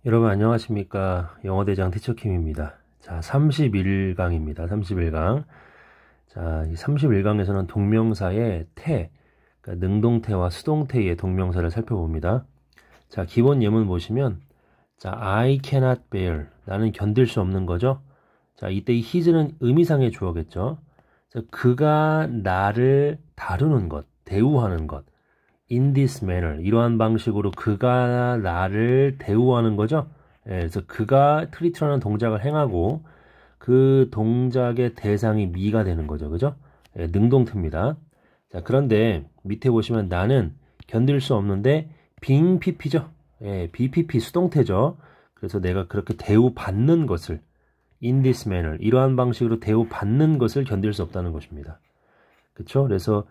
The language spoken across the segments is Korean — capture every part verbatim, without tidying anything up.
여러분 안녕하십니까. 영어대장 티처킴입니다. 자, 삼십일 강입니다. 삼십일 강. 자, 이 삼십일 강에서는 동명사의 태, 그러니까 능동태와 수동태의 동명사를 살펴봅니다. 자, 기본 예문 보시면, 자, I cannot bear. 나는 견딜 수 없는 거죠. 자, 이때 이 his는 의미상의 주어겠죠. 자, 그가 나를 다루는 것, 대우하는 것. in this manner, 이러한 방식으로 그가 나를 대우하는 거죠. 예, 그래서 그가 트리트라는 동작을 행하고 그 동작의 대상이 me가 되는 거죠. 그죠? 예, 능동태입니다. 자, 그런데 밑에 보시면 나는 견딜 수 없는데 being pp죠. 예, bpp 수동태죠. 그래서 내가 그렇게 대우받는 것을 in this manner, 이러한 방식으로 대우받는 것을 견딜 수 없다는 것입니다. 그렇죠? 그래서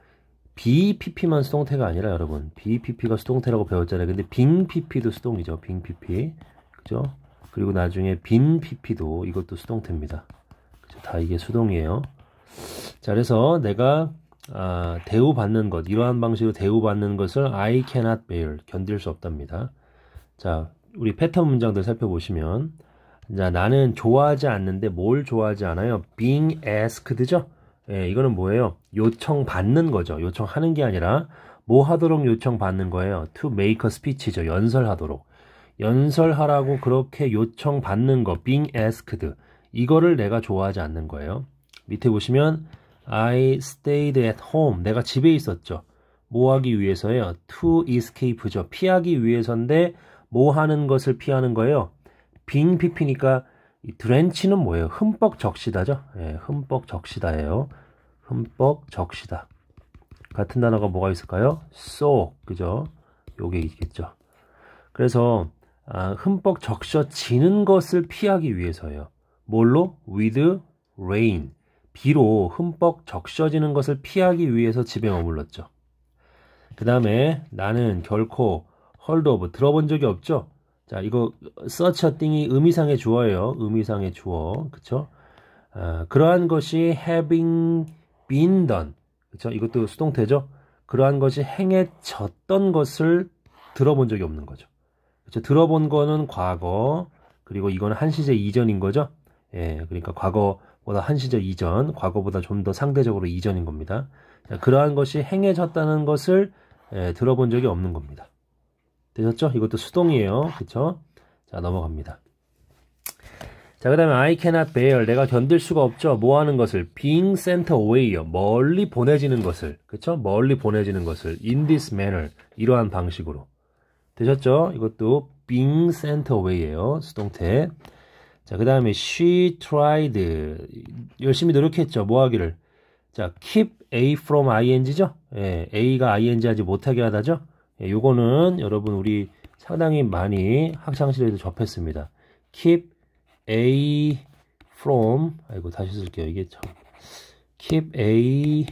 비피피만 수동태가 아니라 여러분 비피피가 수동태라고 배웠잖아요. 근데 빙피피도 수동이죠. 빙피피. 그죠? 그리고 나중에 빈피피도 이것도 수동태입니다. 그죠? 다 이게 수동이에요. 자, 그래서 내가 아, 대우받는 것, 이러한 방식으로 대우받는 것을 I cannot bear, 견딜 수 없답니다. 자, 우리 패턴 문장들 살펴보시면, 자, 나는 좋아하지 않는데 뭘 좋아하지 않아요? being asked죠? 예, 이거는 뭐예요? 요청받는 거죠. 요청하는 게 아니라 뭐 하도록 요청받는 거예요? To make a speech죠. 연설하도록. 연설하라고 그렇게 요청받는 거, being asked. 이거를 내가 좋아하지 않는 거예요. 밑에 보시면 I stayed at home. 내가 집에 있었죠. 뭐 하기 위해서예요? To escape죠. 피하기 위해서인데 뭐 하는 것을 피하는 거예요? being pp니까 이 drench는 뭐예요? 흠뻑 적시다죠? 예, 흠뻑 적시다예요. 흠뻑 적시다. 같은 단어가 뭐가 있을까요? soak, 그죠? 요게 있겠죠. 그래서 아, 흠뻑 적셔지는 것을 피하기 위해서예요. 뭘로? with rain. 비로 흠뻑 적셔지는 것을 피하기 위해서 집에 머물렀죠. 그 다음에 나는 결코 heard of, 들어본 적이 없죠? 자, 이거 such a thing이 의미상의 주어예요. 의미상의 주어. 그쵸? 아, 그러한 것이 having been done. 그쵸? 이것도 수동태죠? 그러한 것이 행해졌던 것을 들어본 적이 없는 거죠. 그쵸? 들어본 거는 과거, 그리고 이거는 한 시제 이전인 거죠? 예, 그러니까 과거보다 한 시제 이전, 과거보다 좀 더 상대적으로 이전인 겁니다. 자, 그러한 것이 행해졌다는 것을 예, 들어본 적이 없는 겁니다. 되셨죠? 이것도 수동이에요. 그쵸? 자, 넘어갑니다. 자, 그 다음에 I cannot bear. 내가 견딜 수가 없죠. 뭐 하는 것을? being sent away요. 멀리 보내지는 것을. 그쵸? 멀리 보내지는 것을. in this manner. 이러한 방식으로. 되셨죠? 이것도 being sent away예요. 수동태. 자, 그 다음에 she tried. 열심히 노력했죠. 뭐 하기를? 자, keep A from ing죠? 예, A가 ing 하지 못하게 하다죠? 예, 요거는 여러분 우리 상당히 많이 학창시절에도 접했습니다. keep A from, 아이고 다시 쓸게요. 이게 참 keep A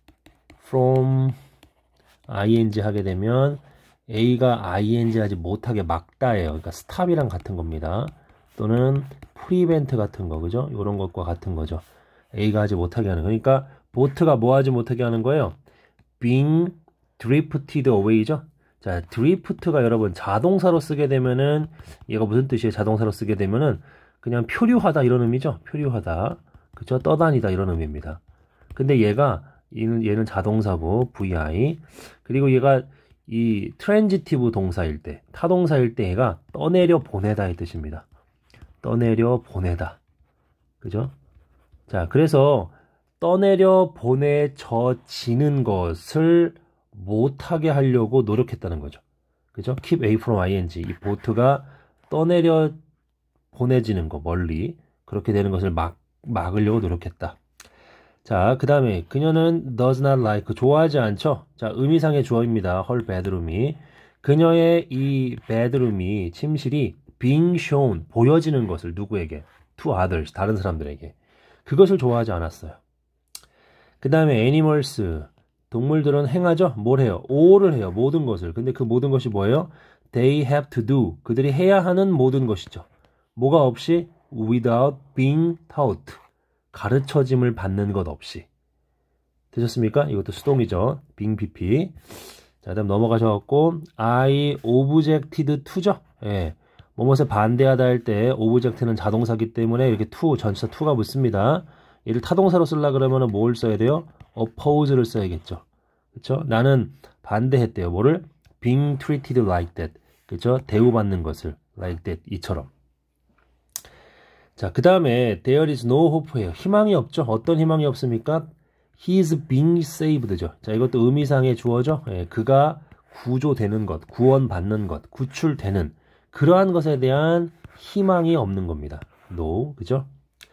from ing 하게 되면 A가 ing 하지 못하게 막다예요. 그러니까 stop이랑 같은 겁니다. 또는 prevent 같은 거, 그죠? 요런 것과 같은 거죠. A가 하지 못하게 하는. 그러니까 보트가 뭐 하지 못하게 하는 거예요? being drifted away죠? 자, drift가 여러분 자동사로 쓰게 되면은 얘가 무슨 뜻이에요? 자동사로 쓰게 되면은 그냥 표류하다 이런 의미죠? 표류하다. 그쵸? 떠다니다 이런 의미입니다. 근데 얘가 얘는, 얘는 자동사고 vi. 그리고 얘가 이 트랜지티브 동사일 때, 타동사일 때 얘가 떠내려 보내다의 뜻입니다. 떠내려 보내다. 그죠? 자, 그래서 떠내려 보내져지는 것을 못하게 하려고 노력했다는 거죠. 그죠? keep A from ing. 이 보트가 떠내려 보내지는 거, 멀리. 그렇게 되는 것을 막, 막으려고 노력했다. 자, 그 다음에 그녀는 does not like. 좋아하지 않죠? 자, 의미상의 주어입니다. her bedroom이. 그녀의 이 bedroom이, 침실이 being shown. 보여지는 것을 누구에게? to others. 다른 사람들에게. 그것을 좋아하지 않았어요. 그 다음에 animals. 동물들은 행하죠? 뭘 해요? all을 해요. 모든 것을. 근데 그 모든 것이 뭐예요? They have to do. 그들이 해야 하는 모든 것이죠. 뭐가 없이? Without being taught. 가르쳐짐을 받는 것 없이. 되셨습니까? 이것도 수동이죠. being pp. 자, 그 다음 넘어가셔갖고 I objected to죠? 예. 뭐뭇에 반대하다 할 때 오브젝트는 자동사기 때문에 이렇게 to, 전치사 to가 붙습니다. 얘를 타동사로 쓰려 그러면 뭘 써야 돼요? oppose를 써야겠죠. 그쵸? 나는 반대했대요. 뭐를? being treated like that. 그쵸? 대우받는 것을 like that. 이처럼. 자, 그 다음에 there is no hope예요. 희망이 없죠. 어떤 희망이 없습니까? He is being saved죠. 자, 이것도 의미상의 주어죠. 예, 그가 구조되는 것, 구원받는 것, 구출되는 그러한 것에 대한 희망이 없는 겁니다. No, 그죠?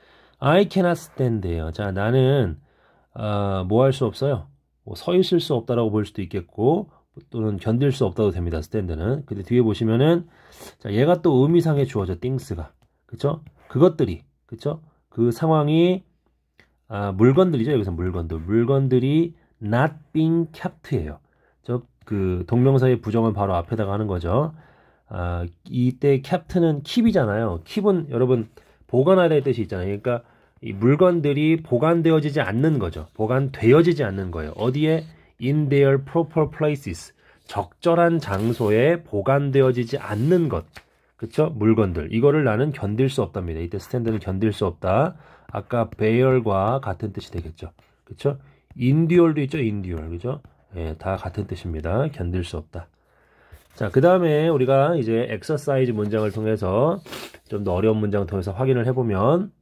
I cannot stand예요. 자, 나는 어, 뭐 할 수 없어요. 뭐 서 있을 수 없다라고 볼 수도 있겠고 또는 견딜 수 없다고 됩니다. stand는. 근데 뒤에 보시면은 자, 얘가 또 의미상의 주어죠. things가. 그죠? 그것들이, 그쵸? 그 상황이, 아, 물건들이죠. 여기서 물건들. 물건들이 not being kept예요. 저, 그, 동명사의 부정은 바로 앞에다가 하는 거죠. 아, 이때 kept는 keep이잖아요. keep은 여러분, 보관하다의 뜻이 있잖아요. 그러니까, 이 물건들이 보관되어지지 않는 거죠. 보관되어지지 않는 거예요. 어디에? in their proper places. 적절한 장소에 보관되어지지 않는 것. 그쵸? 물건들. 이거를 나는 견딜 수 없답니다. 이때 스탠드는 견딜 수 없다. 아까 bear과 같은 뜻이 되겠죠. 그쵸? endure도 있죠? endure. 그죠? 예, 다 같은 뜻입니다. 견딜 수 없다. 자, 그 다음에 우리가 이제 exercise 문장을 통해서 좀 더 어려운 문장을 통해서 확인을 해보면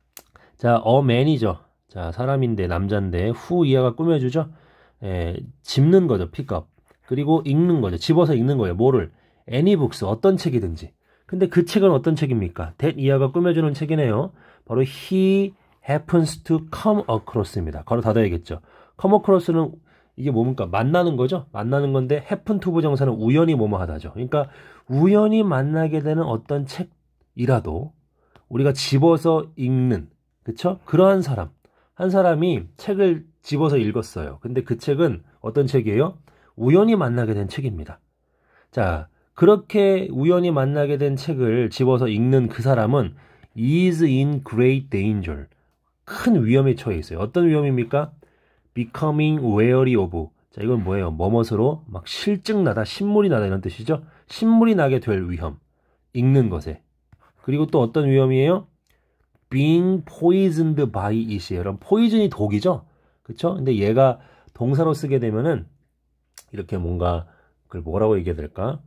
자, a man이죠. 자, 사람인데, 남자인데, who 이하가 꾸며주죠. 예, 집는 거죠. pick up. 그리고 읽는 거죠. 집어서 읽는 거예요. 뭐를? any books. 어떤 책이든지. 근데 그 책은 어떤 책입니까? that 이하가 꾸며주는 책이네요. 바로 he happens to come across입니다. 걸어 닫아야겠죠. come across는 이게 뭡니까? 만나는 거죠? 만나는 건데 happen to 부정사는 우연히 뭐뭐 하다죠. 그러니까 우연히 만나게 되는 어떤 책이라도 우리가 집어서 읽는, 그쵸? 그러한 사람. 한 사람이 책을 집어서 읽었어요. 근데 그 책은 어떤 책이에요? 우연히 만나게 된 책입니다. 자, 그렇게 우연히 만나게 된 책을 집어서 읽는 그 사람은 is in great danger. 큰 위험에 처해 있어요. 어떤 위험입니까? becoming wary of. 자, 이건 뭐예요? 뭐뭇으로 막 실증나다, 신물이 나다 이런 뜻이죠. 신물이 나게 될 위험. 읽는 것에. 그리고 또 어떤 위험이에요? being poisoned by it이에요. 그럼 poison이 독이죠. 그쵸? 근데 얘가 동사로 쓰게 되면은 이렇게 뭔가 그걸 뭐라고 얘기해야 될까?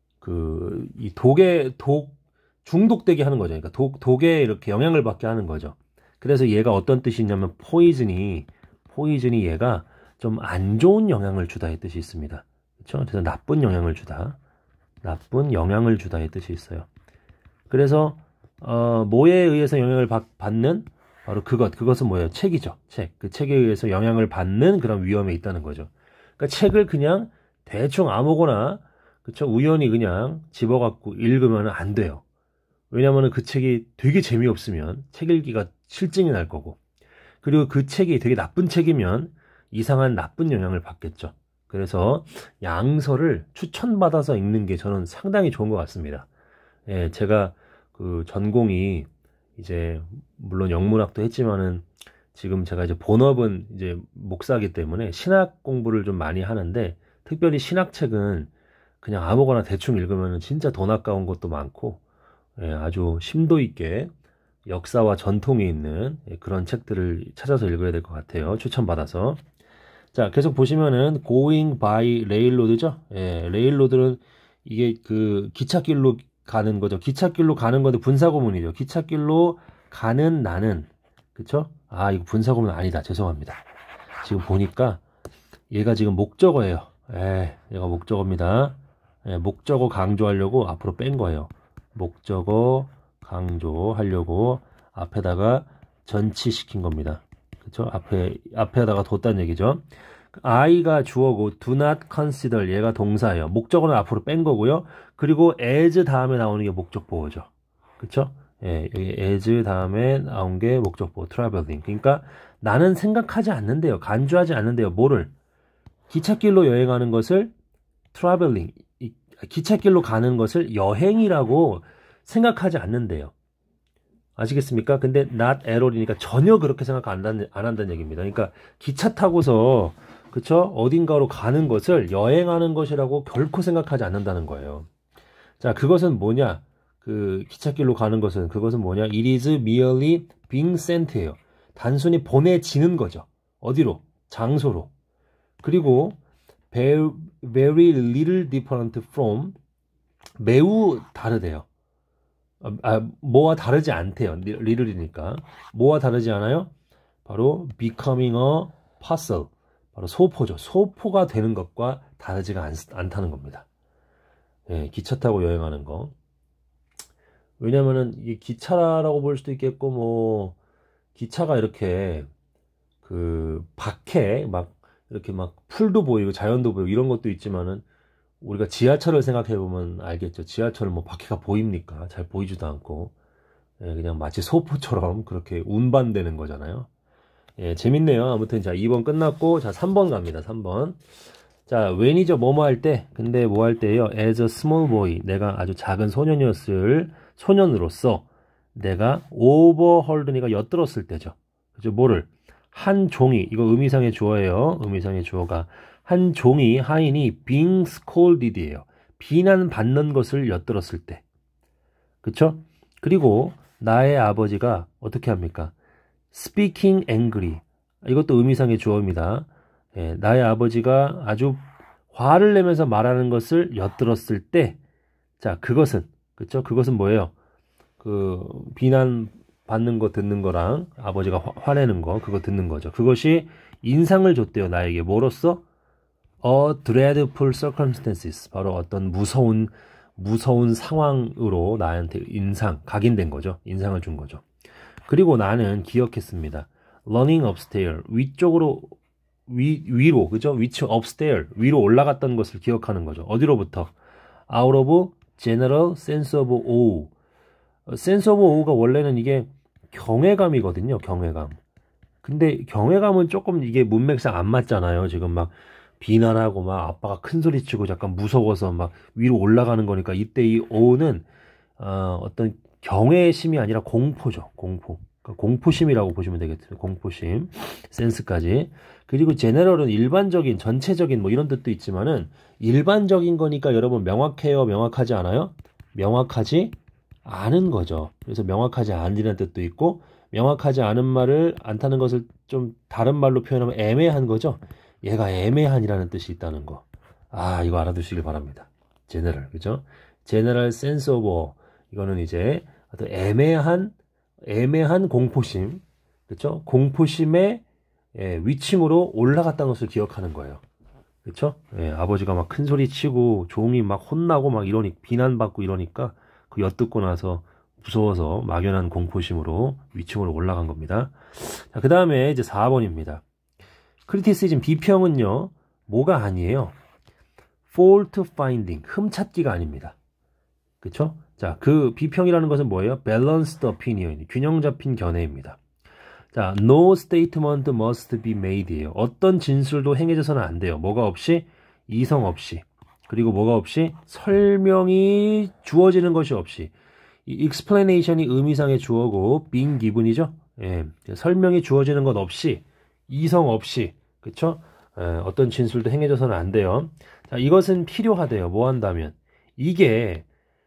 그, 이 독에, 독, 중독되게 하는 거죠. 그러니까 독, 독에 이렇게 영향을 받게 하는 거죠. 그래서 얘가 어떤 뜻이 있냐면, 포이즌이, 포이즌이 얘가 좀 안 좋은 영향을 주다의 뜻이 있습니다. 그렇죠? 그래서 나쁜 영향을 주다. 나쁜 영향을 주다의 뜻이 있어요. 그래서, 어, 뭐에 의해서 영향을 받, 받는? 바로 그것, 그것은 뭐예요? 책이죠. 책. 그 책에 의해서 영향을 받는 그런 위험에 있다는 거죠. 그러니까 책을 그냥 대충 아무거나 그쵸? 우연히 그냥 집어갖고 읽으면 안 돼요. 왜냐면은 그 책이 되게 재미없으면 책 읽기가 실증이 날 거고. 그리고 그 책이 되게 나쁜 책이면 이상한 나쁜 영향을 받겠죠. 그래서 양서를 추천받아서 읽는 게 저는 상당히 좋은 것 같습니다. 예, 제가 그 전공이 이제 물론 영문학도 했지만은 지금 제가 이제 본업은 이제 목사이기 때문에 신학 공부를 좀 많이 하는데 특별히 신학책은 그냥 아무거나 대충 읽으면 진짜 돈 아까운 것도 많고 예, 아주 심도 있게 역사와 전통이 있는 그런 책들을 찾아서 읽어야 될 것 같아요. 추천받아서. 자, 계속 보시면은 going by railroad죠. 예, 레일로드는 이게 그 기찻길로 가는 거죠. 기찻길로 가는 건데 분사구문이죠. 기찻길로 가는 나는. 그쵸? 아, 이거 분사구문 아니다. 죄송합니다. 지금 보니까 얘가 지금 목적어예요. 예, 얘가 목적어입니다. 예, 목적어 강조하려고 앞으로 뺀 거예요. 목적어 강조하려고 앞에다가 전치시킨 겁니다. 그쵸? 앞에, 앞에다가 뒀다는 얘기죠. I가 주어고 do not consider 얘가 동사예요. 목적어는 앞으로 뺀 거고요. 그리고 as 다음에 나오는 게 목적보호죠. 그쵸? 예, 여기 as 다음에 나온 게 목적보호, traveling. 그러니까 나는 생각하지 않는데요. 간주하지 않는데요. 뭐를? 기찻길로 여행하는 것을 traveling, 기찻길로 가는 것을 여행이라고 생각하지 않는데요. 아시겠습니까? 근데 not at all이니까 전혀 그렇게 생각 안 한다는, 안 한다는 얘기입니다. 그러니까 기차 타고서 그쵸? 어딘가로 가는 것을 여행하는 것이라고 결코 생각하지 않는다는 거예요. 자, 그것은 뭐냐? 그 기찻길로 가는 것은 그것은 뭐냐? It is merely being sent예요. 단순히 보내지는 거죠. 어디로? 장소로. 그리고 very, very little different from 매우 다르대요. 아, 뭐와 다르지 않대요. little이니까. 뭐와 다르지 않아요? 바로 becoming a parcel. 바로 소포죠. 소포가 되는 것과 다르지가 않, 않다는 겁니다. 예, 기차 타고 여행하는 거. 왜냐면은 이 기차라고 볼 수도 있겠고, 뭐 기차가 이렇게 그 밖에 막 이렇게 막 풀도 보이고 자연도 보이고 이런 것도 있지만은, 우리가 지하철을 생각해 보면 알겠죠. 지하철은 뭐 밖에가 보입니까? 잘 보이지도 않고, 예, 그냥 마치 소포처럼 그렇게 운반되는 거잖아요. 예, 재밌네요. 아무튼 자, 이 번 끝났고, 자, 삼 번 갑니다. 삼 번. 자, when이죠. 뭐뭐 할 때. 근데 뭐 할 때요? As a small boy. 내가 아주 작은 소년이었을, 소년으로서 내가 overheard니까 엿들었을 때죠. 그죠? 뭐를? 한 종이, 이거 의미상의 주어예요. 의미상의 주어가 한 종이, 하인이 being scolded예요. 비난받는 것을 엿들었을 때. 그쵸? 그리고 나의 아버지가 어떻게 합니까? speaking angry. 이것도 의미상의 주어입니다. 예, 나의 아버지가 아주 화를 내면서 말하는 것을 엿들었을 때, 자, 그것은, 그쵸? 그것은 뭐예요? 그, 비난 받는 거 듣는 거랑 아버지가 화, 화내는 거, 그거 듣는 거죠. 그것이 인상을 줬대요. 나에게. 뭐로써? A dreadful circumstances. 바로 어떤 무서운, 무서운 상황으로 나한테 인상, 각인된 거죠. 인상을 준 거죠. 그리고 나는 기억했습니다. running upstairs. 위쪽으로, 위, 위로, 그죠? 위치 upstairs. 위로 올라갔던 것을 기억하는 거죠. 어디로부터? out of general sense of awe. sense of awe가 원래는 이게 경외감이거든요. 경외감. 근데 경외감은 조금 이게 문맥상 안 맞잖아요. 지금 막 비난하고 막 아빠가 큰 소리 치고 약간 무서워서 막 위로 올라가는 거니까, 이때 이 awe는 어, 어떤 경외심이 아니라 공포죠. 공포. 그러니까 공포심이라고 보시면 되겠죠. 공포심. 센스까지. 그리고 제너럴은 일반적인, 전체적인 뭐 이런 뜻도 있지만은, 일반적인 거니까 여러분 명확해요? 명확하지 않아요? 명확하지 않은 거죠. 그래서 명확하지 않으라는 뜻도 있고, 명확하지 않은 말을 않다는 것을 좀 다른 말로 표현하면 애매한 거죠. 얘가 애매한이라는 뜻이 있다는 거. 아, 이거 알아두시길 바랍니다. 제너럴, 그죠? 제너럴 센스 오브, 이거는 이제 어떤 애매한, 애매한 공포심, 그쵸? 공포심의 예, 위층으로 올라갔다는 것을 기억하는 거예요. 그쵸? 예, 아버지가 막 큰 소리 치고 종이 막 혼나고 막 이러니, 비난받고 이러니까 그 엿듣고 나서 무서워서 막연한 공포심으로 위층으로 올라간 겁니다. 자, 그 다음에 이제 사 번입니다. 크리티시즘, 비평은요, 뭐가 아니에요? fault finding, 흠찾기가 아닙니다. 그쵸? 자, 그 비평이라는 것은 뭐예요? balanced opinion, 균형 잡힌 견해입니다. 자, no statement must be made예요. 어떤 진술도 행해져서는 안 돼요. 뭐가 없이? 이성 없이. 그리고 뭐가 없이? 설명이 주어지는 것이 없이. 이 explanation이 의미상의 주어고 being given이죠. 예, 설명이 주어지는 것 없이, 이성 없이, 그쵸? 예, 어떤 진술도 행해져서는 안 돼요. 자, 이것은 필요하대요. 뭐 한다면? 이게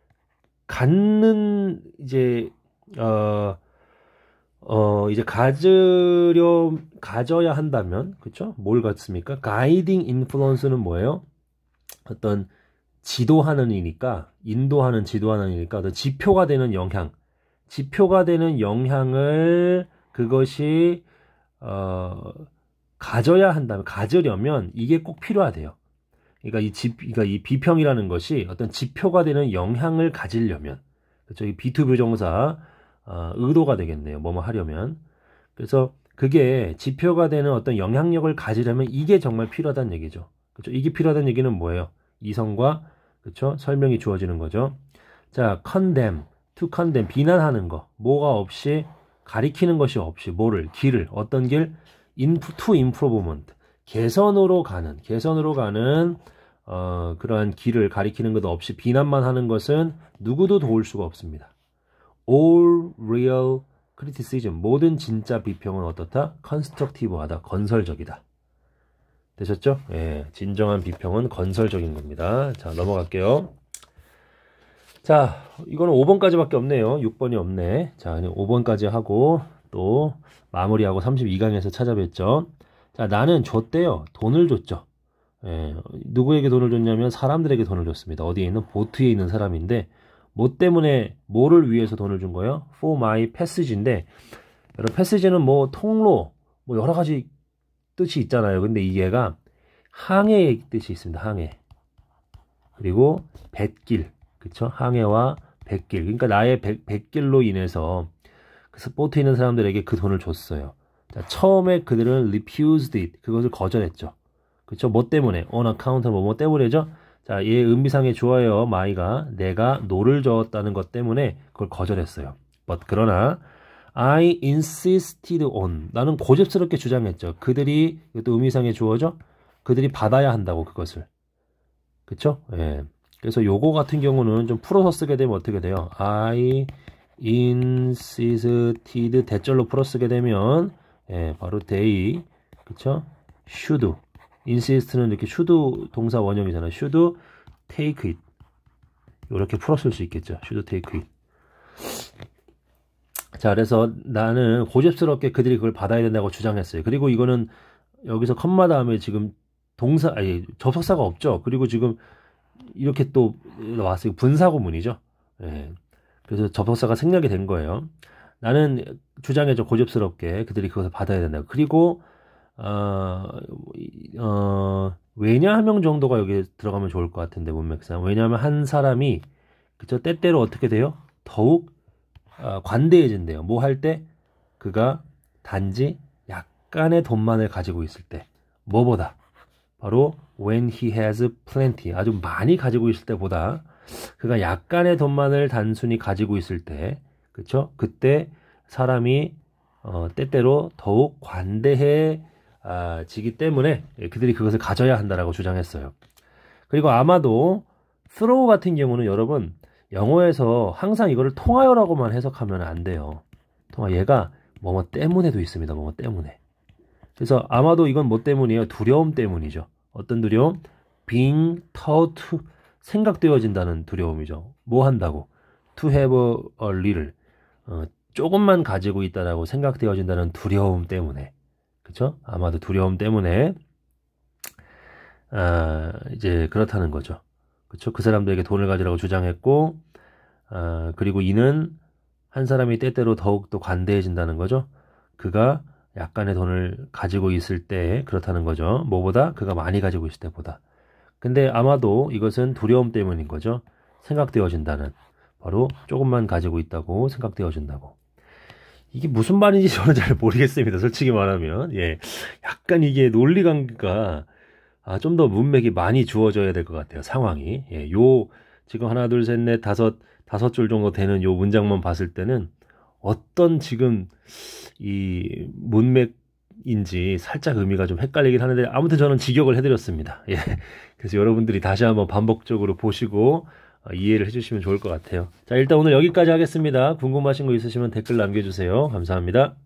갖는 이제 어, 어 이제 가지려 가져야 한다면, 그쵸? 뭘 갖습니까? 가이딩 인플루언스는 뭐예요? 어떤 지도하는 이니까, 인도하는, 지도하는 이니까 어떤 지표가 되는 영향, 지표가 되는 영향을 그것이 어, 가져야 한다면, 가지려면 이게 꼭 필요하대요. 그러니까 이 지, 그러니까 이 비평이라는 것이 어떤 지표가 되는 영향을 가지려면, 그렇죠? 이 비투부정사 어, 의도가 되겠네요. 뭐뭐 하려면. 그래서 그게 지표가 되는 어떤 영향력을 가지려면 이게 정말 필요하다는 얘기죠. 그렇죠? 이게 필요하다는 얘기는 뭐예요? 이성과, 그렇죠? 설명이 주어지는 거죠. 자, condemn, to condemn, 비난하는 거, 뭐가 없이, 가리키는 것이 없이, 뭐를, 길을, 어떤 길, to improvement, 개선으로 가는, 개선으로 가는 어, 그러한 길을 가리키는 것도 없이 비난만 하는 것은 누구도 도울 수가 없습니다. All real criticism, 모든 진짜 비평은 어떻다? constructive하다, 건설적이다. 되셨죠? 예, 진정한 비평은 건설적인 겁니다. 자, 넘어갈게요. 자, 이거는 오 번까지밖에 없네요. 육 번이 없네. 자, 오 번까지 하고 또 마무리하고 삼십이 강에서 찾아뵙죠. 자, 나는 줬대요. 돈을 줬죠. 예, 누구에게 돈을 줬냐면 사람들에게 돈을 줬습니다. 어디에 있는 보트에 있는 사람인데 뭐 때문에 뭐를 위해서 돈을 준 거예요? For my passage인데 여러분 패시지는 뭐 통로 뭐 여러 가지 뜻이 있잖아요. 근데 이게가 항해의 뜻이 있습니다. 항해. 그리고 뱃길. 그쵸? 항해와 뱃길. 그러니까 나의 뱃, 뱃길로 인해서 그 보트에 있는 사람들에게 그 돈을 줬어요. 자, 처음에 그들은 refused it. 그것을 거절했죠. 그쵸? 뭐 때문에? on account 뭐, 뭐 때문에죠? 자, 얘 음비상에 좋아요. 마이가 내가 노를 저었다는 것 때문에 그걸 거절했어요. but 그러나 I insisted on. 나는 고집스럽게 주장했죠. 그들이, 이것도 의미상의 주어죠? 그들이 받아야 한다고, 그것을. 그쵸? 예. 그래서 요거 같은 경우는 좀 풀어서 쓰게 되면 어떻게 돼요? I insisted 대절로 풀어 쓰게 되면, 예, 바로 they, 그쵸? should. insist는 이렇게 should 동사 원형이잖아요. should take it. 이렇게 풀어 쓸 수 있겠죠. should take it. 자, 그래서 나는 고집스럽게 그들이 그걸 받아야 된다고 주장했어요. 그리고 이거는 여기서 컴마 다음에 지금 동사, 아니, 접속사가 없죠. 그리고 지금 이렇게 또 나왔어요. 분사구문이죠. 예. 그래서 접속사가 생략이 된 거예요. 나는 주장했죠. 고집스럽게 그들이 그것을 받아야 된다고. 그리고, 어, 어, 왜냐하면 정도가 여기 들어가면 좋을 것 같은데, 문맥상. 왜냐하면 한 사람이, 그쵸, 때때로 어떻게 돼요? 더욱 어, 관대해진대요. 뭐 할 때? 그가 단지 약간의 돈만을 가지고 있을 때. 뭐보다? 바로 when he has plenty. 아주 많이 가지고 있을 때보다 그가 약간의 돈만을 단순히 가지고 있을 때, 그쵸? 그때 사람이 어, 때때로 더욱 관대해지기 아, 때문에 그들이 그것을 가져야 한다라고 주장했어요. 그리고 아마도 through 같은 경우는 여러분 영어에서 항상 이거를 통하여라고만 해석하면 안 돼요. 통하 얘가 뭐뭐 때문에도 있습니다. 뭐뭐 때문에. 그래서 아마도 이건 뭐 때문이에요? 두려움 때문이죠. 어떤 두려움? being taught to 생각되어진다는 두려움이죠. 뭐 한다고? to have a little 어, 조금만 가지고 있다라고 생각되어진다는 두려움 때문에. 그쵸? 아마도 두려움 때문에 아, 이제 그렇다는 거죠. 그쵸? 그 사람들에게 돈을 가지라고 주장했고, 아, 그리고 이는 한 사람이 때때로 더욱더 관대해진다는 거죠. 그가 약간의 돈을 가지고 있을 때 그렇다는 거죠. 뭐보다? 그가 많이 가지고 있을 때보다. 근데 아마도 이것은 두려움 때문인 거죠. 생각되어진다는. 바로 조금만 가지고 있다고 생각되어진다고. 이게 무슨 말인지 저는 잘 모르겠습니다. 솔직히 말하면. 예. 약간 이게 논리관계가 아, 좀 더 문맥이 많이 주어져야 될 것 같아요. 상황이. 예, 요 지금 하나, 둘, 셋, 넷, 다섯, 다섯 줄 정도 되는 요 문장만 봤을 때는 어떤 지금 이 문맥인지 살짝 의미가 좀 헷갈리긴 하는데 아무튼 저는 직역을 해드렸습니다. 예, 그래서 여러분들이 다시 한번 반복적으로 보시고 어, 이해를 해주시면 좋을 것 같아요. 자, 일단 오늘 여기까지 하겠습니다. 궁금하신 거 있으시면 댓글 남겨주세요. 감사합니다.